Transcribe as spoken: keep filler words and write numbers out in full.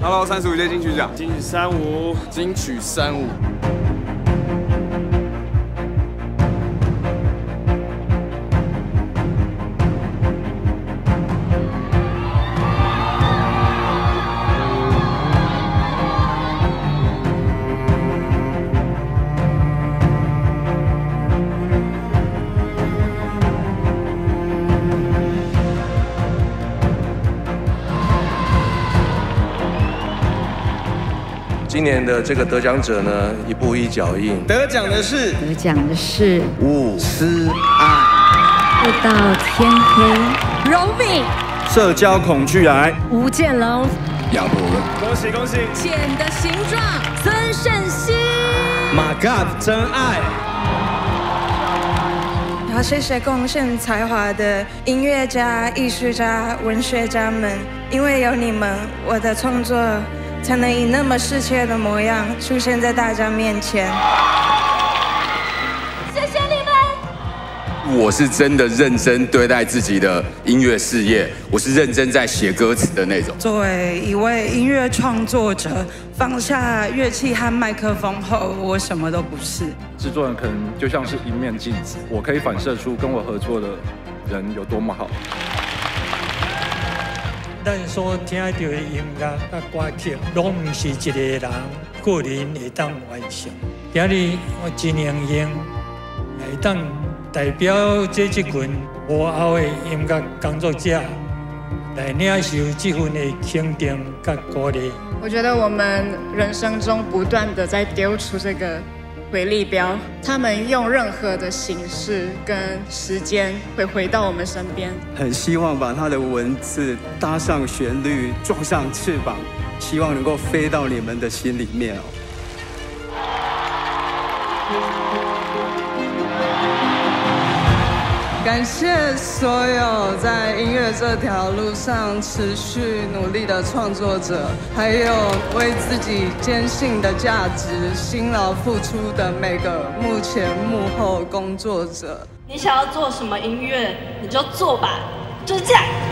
Hello， 三十五届金曲奖， 金曲三五， 金曲三五。 今年的这个得奖者呢，一步一脚印。 得奖的是， 得奖的是伍思爱， 不到天黑， 柔敏， 社交恐惧癌， 吴建龙， 亚伯伦， 恭喜恭喜， 茧的形状，孙盛熙 ，My God， 真爱。 然后谢谢贡献才华的音乐家、艺术家、文学家们，因为有你们，我的创作才能以那么世切的模样出现在大家面前。 谢谢你们！ 我是真的认真对待自己的音乐事业，我是认真在写歌词的那种。 作为一位音乐创作者，放下乐器和麦克风后，我什么都不是。 制作人可能就像是一面镜子，我可以反射出跟我合作的人有多么好。 咱所听到的音乐甲歌曲，拢唔是一个人个人会当完成。今日我真荣幸会当代表这一群幕后的音乐工作者来领受这份的肯定甲鼓励。 我觉得我们人生中不断的在丢出这个回力镖，他们用任何的形式跟时间会回到我们身边。 很希望把他的文字搭上旋律，撞上翅膀，希望能够飞到你们的心里面哦。 感谢所有在音乐这条路上持续努力的创作者，还有为自己坚信的价值辛劳付出的每个幕前幕后工作者。 你想要做什么音乐，你就做吧，就是这样。